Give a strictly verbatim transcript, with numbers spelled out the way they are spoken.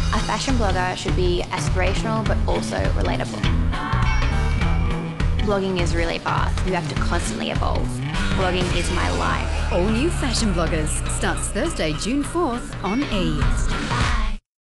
A fashion blogger should be aspirational but also relatable. Blogging is really fast. You have to constantly evolve. Blogging is my life. All new Fashion Bloggers starts Thursday, June fourth on E!